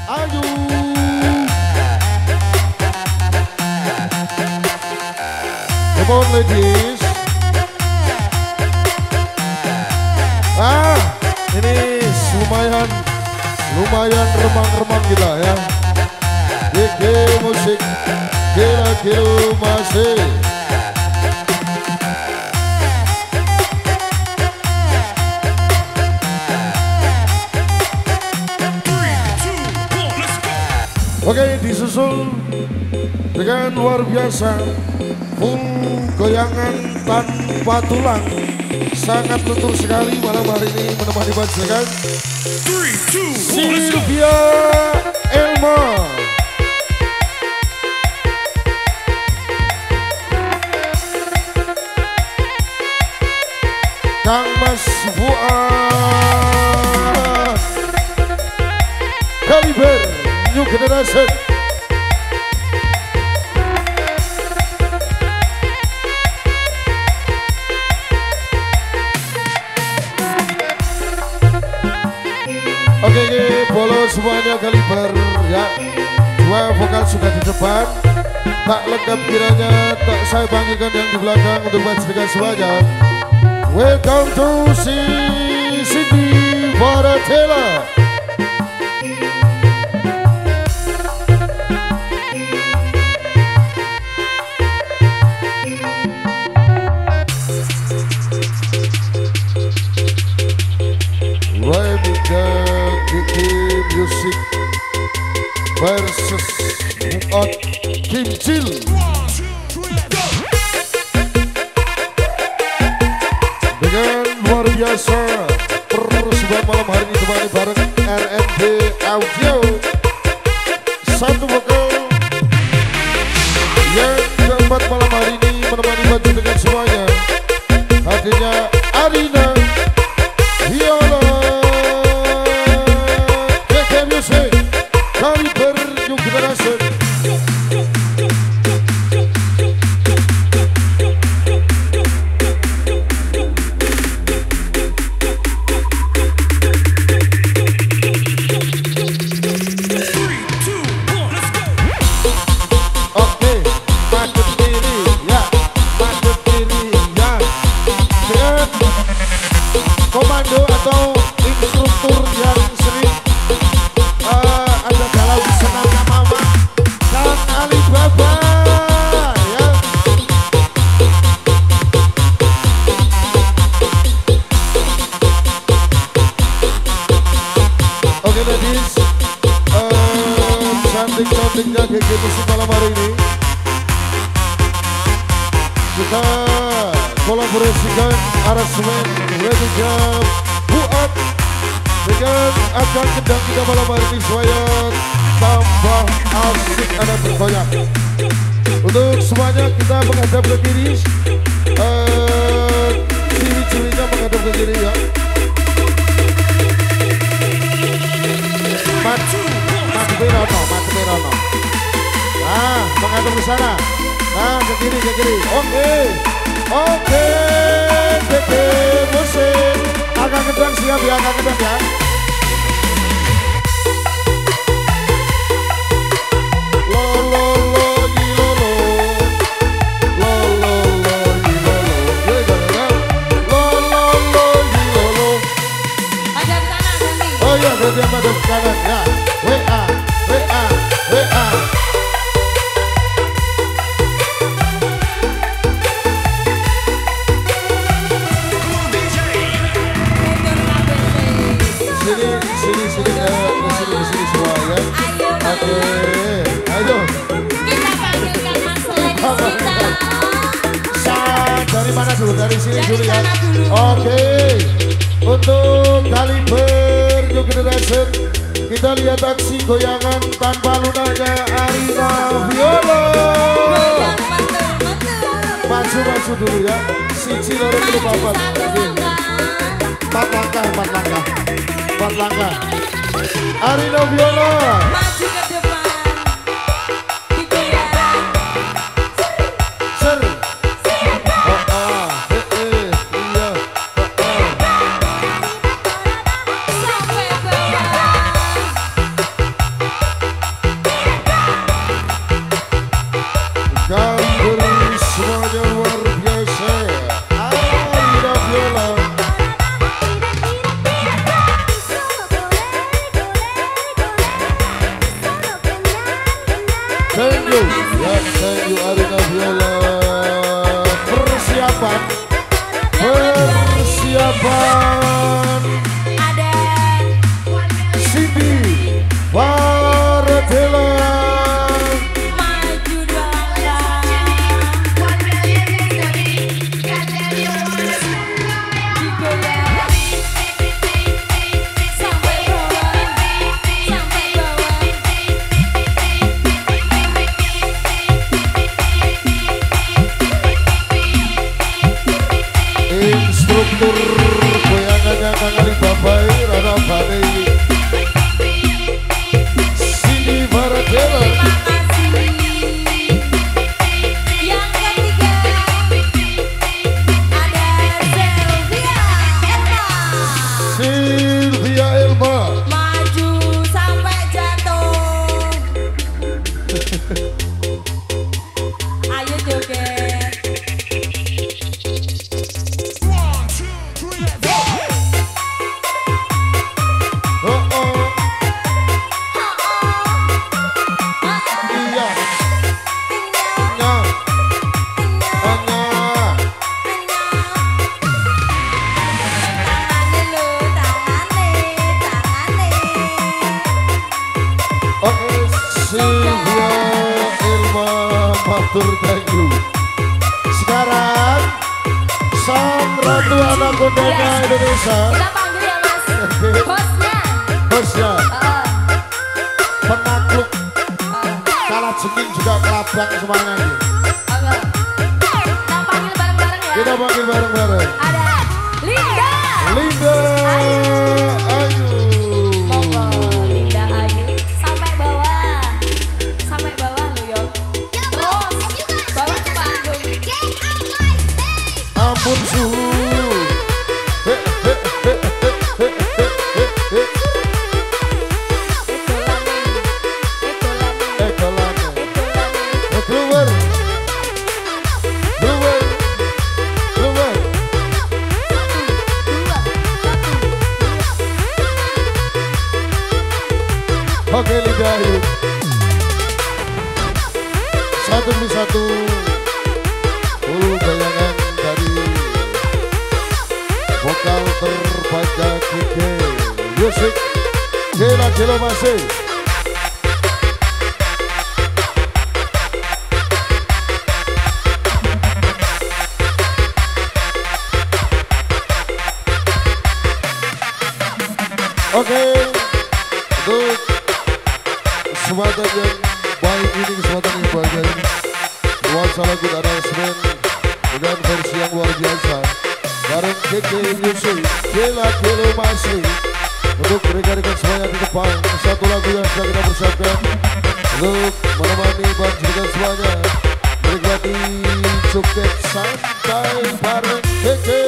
Ayo. Come on ladies. Ini lumayan remang-remang kita ya. GG musik gila masih. Oke, disusul dengan luar biasa full goyangan tanpa tulang. Sangat lentur sekali malam hari ini menemani panjenengan Sylvia Elma. Kang Mas Fuad Kaliber New Generation. Oke, bolos semuanya Kaliber ya. Dua vokal sudah di depan. Tak lengkap kiranya tak saya panggilkan yang di belakang untuk panjenengan semuanya. Welcome to Cindy Baratela. Music versus Fuad Kimcil. Dengan luar biasa persembahan malam hari ini temani bareng RNB Audio. Satu vokal yang keempat malam hari ini menemani panjenengan semuanya. Hadirnya Arina Viola. Kaliber New Generation. Oke, madep kiri ya, madep kiri ya. Dengan komando atau instruktur yang sering ada galau senang mama dan Alibaba ya. Oke ladies, cantik-cantiknya GG Musik malam hari ini kita kolaborasikan aransemen lagunya Fuad dengan akan kendang kita malam hari ini supaya tambah asik ada bergoyang. Untuk semuanya kita menghadap ke kiri, ciri-cirinya menghadap ke kiri ya. Mati Rono. Nah, menghadap ke sana. Nah, ke kiri. Oke, GG Musik. Agak kendang siap ya, agak kendang ya. Oh iya, berarti yang madep kanan ya. WA. Sini semua ya. Oke, ayo. Kita panggilkan Mas Lexita. Dari mana dulu? Dari sini dulu ya. Oke. Untuk Kaliber New Generation, kita lihat aksi goyangan tanpa lunanya Arina Viola. Maju dulu ya. Siji loro telu papat. Empat langkah. Arina Viola. Maju ke depan. Digoyang. Ser. Baratela Maju dua langkah. Digoyang. Sampai bawah. Sampai bawah. instruktur goyangannya Kang Ali Babai Rana Bane Sini Baratela. Terima kasih. Yang ketiga ada Sylvia Elma. maju sampai jatuh. Ayo joget. Oh oh iya nya anya Tangane lho, tangane. oke Sylvia Elma matur thank you. Sekarang sang ratu anak kondanya Indonesia Kita panggil ya Mas. Bosnya. bosnya Heeh. penakluk kalah jengking juga kelabang semuanya nih. Oke. Kita panggil bareng-bareng ya. Kita panggil bareng-bareng. Ada Linda. Linda Ayu. Monggo Linda Ayu sampai bawah. Sampai bawah lo yo. Terus bawah ke panggung. Ampun suhu. He, he, he, he, he, he, he, he. Edolane. Ekolane. Keluar. Keluar. Keluar. Oke Linda Ayu. Satu demi satu. Bayangan dari vokal terpanjang Kike Music Gila masih. Oke, untuk kesempatan yang baik ini, kesempatan yang bahagia ini, nuansa lagu aransemen dengan versi yang luar biasa bareng KK Music Gila masih untuk rekan-rekan semuanya di depan. Satu lagu yang sudah kita persiapkan untuk menemani banjirkan semuanya menikmati joget santai bareng KK